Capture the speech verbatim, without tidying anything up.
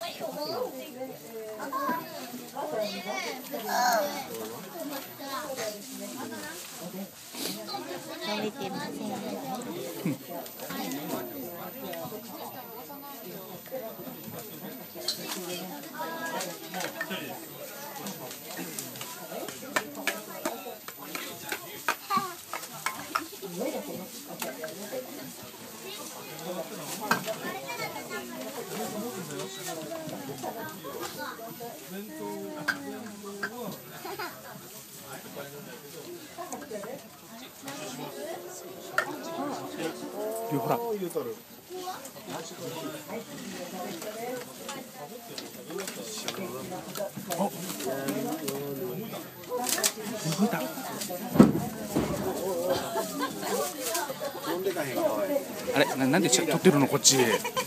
食べてません。 ほら。お。動いた。あれ、な、なんで撮ってるのこっち。